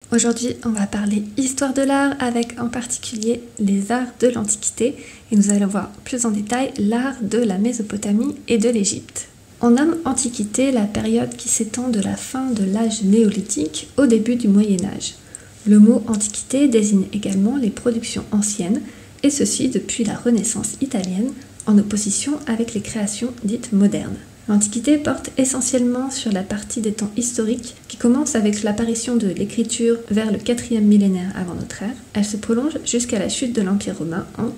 Aujourd'hui, on va parler histoire de l'art avec en particulier les arts de l'Antiquité et nous allons voir plus en détail l'art de la Mésopotamie et de l'Égypte. On nomme Antiquité la période qui s'étend de la fin de l'âge néolithique au début du Moyen-Âge. Le mot Antiquité désigne également les productions anciennes, et ceci depuis la Renaissance italienne, en opposition avec les créations dites modernes. L'Antiquité porte essentiellement sur la partie des temps historiques qui commence avec l'apparition de l'écriture vers le 4e millénaire avant notre ère. Elle se prolonge jusqu'à la chute de l'Empire romain en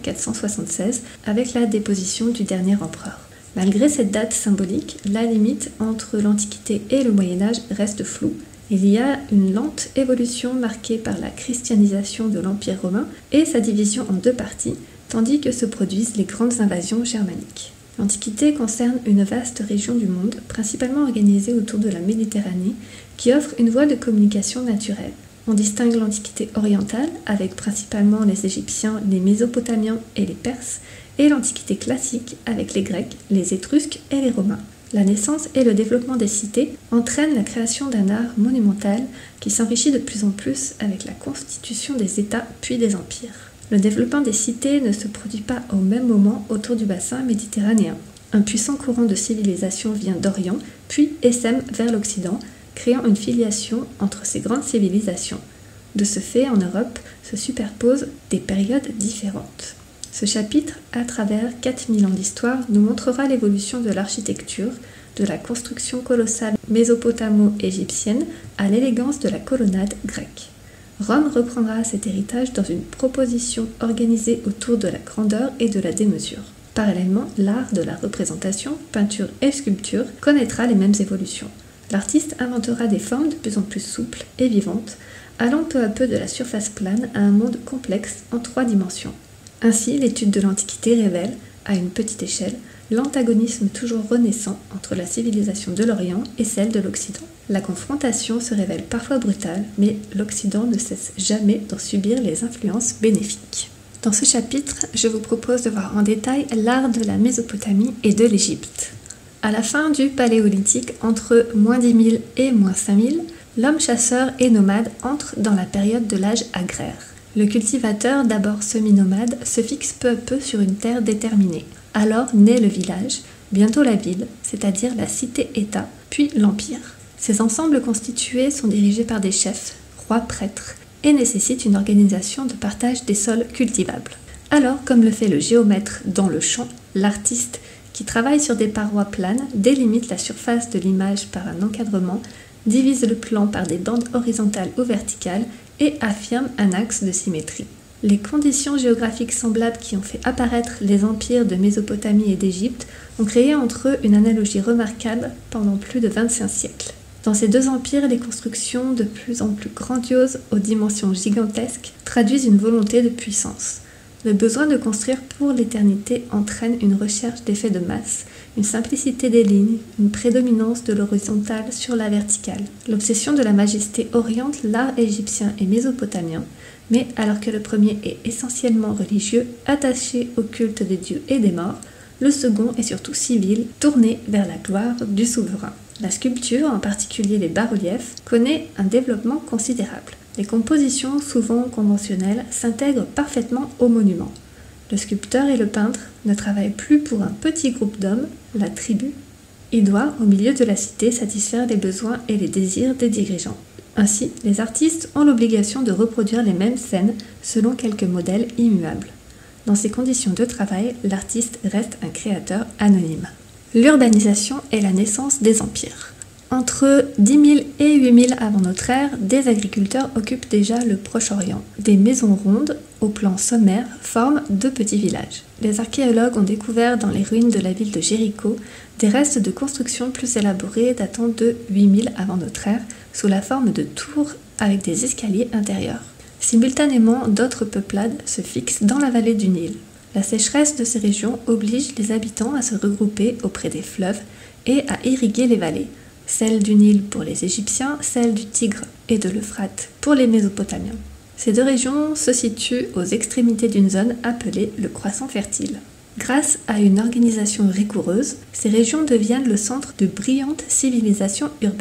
476 avec la déposition du dernier empereur. Malgré cette date symbolique, la limite entre l'Antiquité et le Moyen-Âge reste floue. Il y a une lente évolution marquée par la christianisation de l'Empire romain et sa division en deux parties, tandis que se produisent les grandes invasions germaniques. L'Antiquité concerne une vaste région du monde, principalement organisée autour de la Méditerranée, qui offre une voie de communication naturelle. On distingue l'Antiquité orientale, avec principalement les Égyptiens, les Mésopotamiens et les Perses, et l'Antiquité classique, avec les Grecs, les Étrusques et les Romains. La naissance et le développement des cités entraînent la création d'un art monumental qui s'enrichit de plus en plus avec la constitution des États puis des empires. Le développement des cités ne se produit pas au même moment autour du bassin méditerranéen. Un puissant courant de civilisation vient d'Orient, puis essaime vers l'Occident, créant une filiation entre ces grandes civilisations. De ce fait, en Europe, se superposent des périodes différentes. Ce chapitre, à travers 4000 ans d'histoire, nous montrera l'évolution de l'architecture, de la construction colossale mésopotamo-égyptienne à l'élégance de la colonnade grecque. Rome reprendra cet héritage dans une proposition organisée autour de la grandeur et de la démesure. Parallèlement, l'art de la représentation, peinture et sculpture connaîtra les mêmes évolutions. L'artiste inventera des formes de plus en plus souples et vivantes, allant peu à peu de la surface plane à un monde complexe en 3 dimensions. Ainsi, l'étude de l'Antiquité révèle, à une petite échelle, l'antagonisme toujours renaissant entre la civilisation de l'Orient et celle de l'Occident. La confrontation se révèle parfois brutale, mais l'Occident ne cesse jamais d'en subir les influences bénéfiques. Dans ce chapitre, je vous propose de voir en détail l'art de la Mésopotamie et de l'Égypte. À la fin du Paléolithique, entre moins 10 000 et moins 5 000, l'homme chasseur et nomade entre dans la période de l'âge agraire. Le cultivateur, d'abord semi-nomade, se fixe peu à peu sur une terre déterminée. Alors naît le village, bientôt la ville, c'est-à-dire la cité-État, puis l'empire. Ces ensembles constitués sont dirigés par des chefs, rois, prêtres, et nécessitent une organisation de partage des sols cultivables. Alors, comme le fait le géomètre dans le champ, l'artiste, qui travaille sur des parois planes, délimite la surface de l'image par un encadrement, divise le plan par des bandes horizontales ou verticales et affirme un axe de symétrie. Les conditions géographiques semblables qui ont fait apparaître les empires de Mésopotamie et d'Égypte ont créé entre eux une analogie remarquable pendant plus de 25 siècles. Dans ces deux empires, les constructions de plus en plus grandioses aux dimensions gigantesques traduisent une volonté de puissance. Le besoin de construire pour l'éternité entraîne une recherche d'effets de masse, une simplicité des lignes, une prédominance de l'horizontale sur la verticale. L'obsession de la majesté oriente l'art égyptien et mésopotamien, mais alors que le premier est essentiellement religieux, attaché au culte des dieux et des morts, le second est surtout civil, tourné vers la gloire du souverain. La sculpture, en particulier les bas-reliefs, connaît un développement considérable. Les compositions, souvent conventionnelles, s'intègrent parfaitement au monument. Le sculpteur et le peintre ne travaillent plus pour un petit groupe d'hommes, la tribu. Il doit, au milieu de la cité, satisfaire les besoins et les désirs des dirigeants. Ainsi, les artistes ont l'obligation de reproduire les mêmes scènes selon quelques modèles immuables. Dans ces conditions de travail, l'artiste reste un créateur anonyme. L'urbanisation est la naissance des empires. Entre 10 000 et 8 000 avant notre ère, des agriculteurs occupent déjà le Proche-Orient. Des maisons rondes, au plan sommaire, forment de petits villages. Les archéologues ont découvert dans les ruines de la ville de Jéricho des restes de constructions plus élaborées datant de 8 000 avant notre ère, sous la forme de tours avec des escaliers intérieurs. Simultanément, d'autres peuplades se fixent dans la vallée du Nil. La sécheresse de ces régions oblige les habitants à se regrouper auprès des fleuves et à irriguer les vallées. Celle du Nil pour les Égyptiens, celle du Tigre et de l'Euphrate pour les Mésopotamiens. Ces deux régions se situent aux extrémités d'une zone appelée le croissant fertile. Grâce à une organisation rigoureuse, ces régions deviennent le centre de brillantes civilisations urbaines.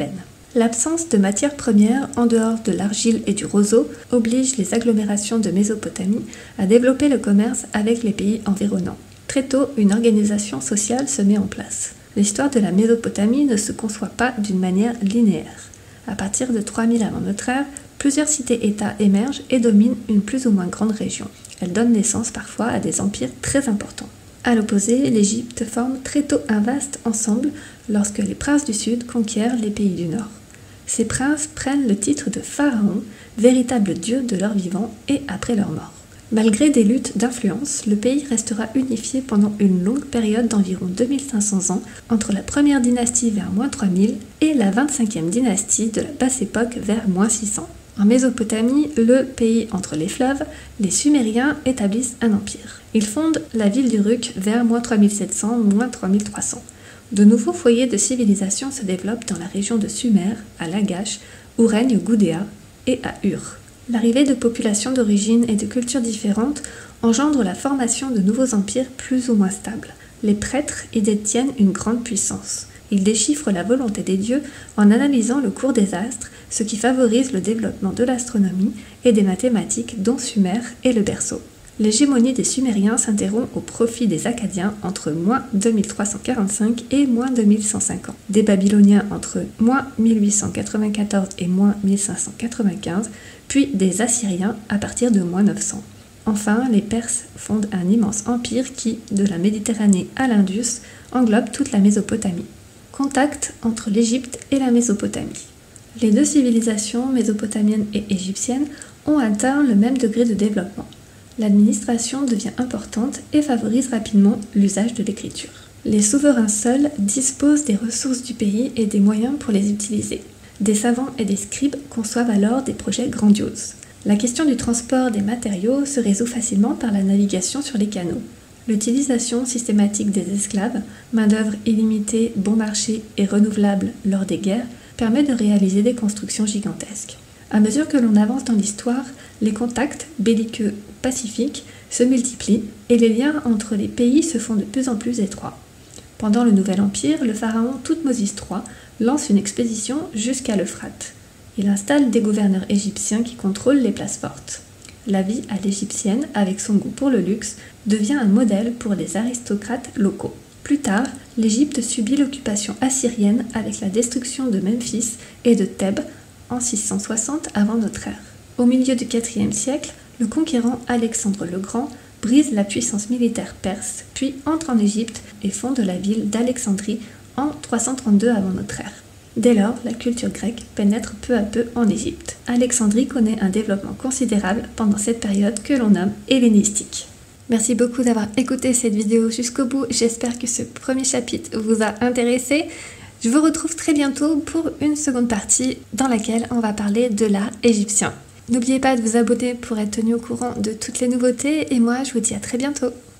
L'absence de matières premières en dehors de l'argile et du roseau oblige les agglomérations de Mésopotamie à développer le commerce avec les pays environnants. Très tôt, une organisation sociale se met en place. L'histoire de la Mésopotamie ne se conçoit pas d'une manière linéaire. À partir de 3000 avant notre ère, plusieurs cités-États émergent et dominent une plus ou moins grande région. Elles donnent naissance parfois à des empires très importants. À l'opposé, l'Égypte forme très tôt un vaste ensemble lorsque les princes du Sud conquièrent les pays du Nord. Ces princes prennent le titre de pharaon, véritable dieu de leur vivant et après leur mort. Malgré des luttes d'influence, le pays restera unifié pendant une longue période d'environ 2500 ans entre la première dynastie vers -3000 et la 25e dynastie de la basse époque vers -600. En Mésopotamie, le pays entre les fleuves, les Sumériens établissent un empire. Ils fondent la ville d'Uruk vers -3700-3300. De nouveaux foyers de civilisation se développent dans la région de Sumer, à Lagash, où règne Gudea, et à Ur. L'arrivée de populations d'origines et de cultures différentes engendre la formation de nouveaux empires plus ou moins stables. Les prêtres y détiennent une grande puissance. Ils déchiffrent la volonté des dieux en analysant le cours des astres, ce qui favorise le développement de l'astronomie et des mathématiques dont Sumer est le berceau. L'hégémonie des Sumériens s'interrompt au profit des Akkadiens entre -2345 et -2150, des Babyloniens entre -1894 et -1595, puis des Assyriens à partir de -900. Enfin, les Perses fondent un immense empire qui, de la Méditerranée à l'Indus, englobe toute la Mésopotamie. Contact entre l'Égypte et la Mésopotamie. Les deux civilisations, mésopotamienne et égyptienne, ont atteint le même degré de développement. L'administration devient importante et favorise rapidement l'usage de l'écriture. Les souverains seuls disposent des ressources du pays et des moyens pour les utiliser. Des savants et des scribes conçoivent alors des projets grandioses. La question du transport des matériaux se résout facilement par la navigation sur les canaux. L'utilisation systématique des esclaves, main-d'œuvre illimitée, bon marché et renouvelable lors des guerres, permet de réaliser des constructions gigantesques. À mesure que l'on avance dans l'histoire, les contacts, belliqueux ou pacifiques, se multiplient et les liens entre les pays se font de plus en plus étroits. Pendant le Nouvel Empire, le pharaon Thoutmôsis III lance une expédition jusqu'à l'Euphrate. Il installe des gouverneurs égyptiens qui contrôlent les places fortes. La vie à l'égyptienne, avec son goût pour le luxe, devient un modèle pour les aristocrates locaux. Plus tard, l'Égypte subit l'occupation assyrienne avec la destruction de Memphis et de Thèbes en 660 avant notre ère. Au milieu du IVe siècle, le conquérant Alexandre le Grand brise la puissance militaire perse, puis entre en Égypte et fonde la ville d'Alexandrie en 332 avant notre ère. Dès lors, la culture grecque pénètre peu à peu en Égypte. Alexandrie connaît un développement considérable pendant cette période que l'on nomme hellénistique. Merci beaucoup d'avoir écouté cette vidéo jusqu'au bout. J'espère que ce premier chapitre vous a intéressé. Je vous retrouve très bientôt pour une seconde partie dans laquelle on va parler de l'art égyptien. N'oubliez pas de vous abonner pour être tenu au courant de toutes les nouveautés et moi je vous dis à très bientôt.